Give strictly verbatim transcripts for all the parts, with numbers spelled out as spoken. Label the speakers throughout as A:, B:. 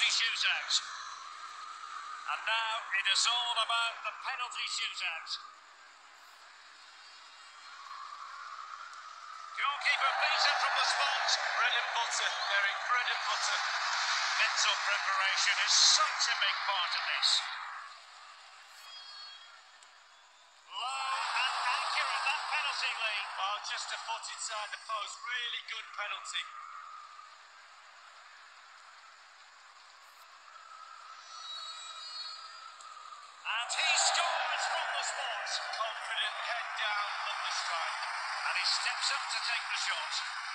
A: shootout. And now it is all about the penalty shootout. Goalkeeper beaten from the spot.
B: Bread and butter, Derek, bread and butter.
A: Mental preparation is such a big part of this. Low and accurate, that penalty, Lee.
B: Well, just a foot inside the post. Really good penalty.
A: And he scores from the spot.
B: Confident, head down, lovely strike.
A: And he steps up to take the shot.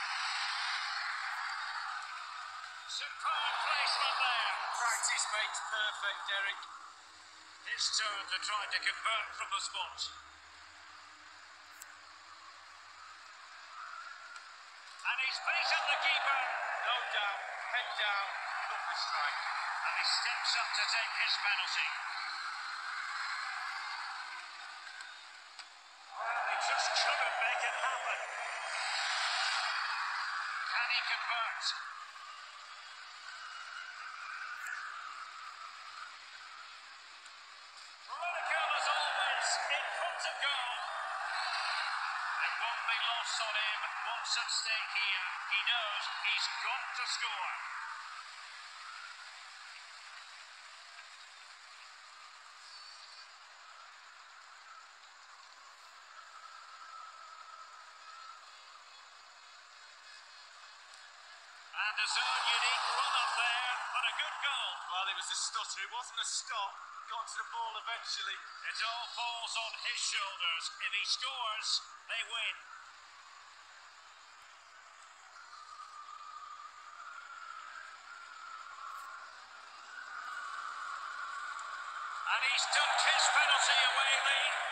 A: Superb placement there.
B: Practice makes perfect, Derek.
A: His turn to try to convert from the spot. And he's beaten the keeper.
B: No doubt, head down, lovely strike.
A: And he steps up to take his penalty. Well, he just couldn't make it happen. Can he convert? Lineker, as always, in front of goal. It won't be lost on him. What's at stake here? He knows he's got to score. And his own unique run up there, but a good goal.
B: Well, it was a stutter, it wasn't a stop. Got to the ball eventually.
A: It all falls on his shoulders. If he scores, they win. And he's dunked his penalty away, Lee.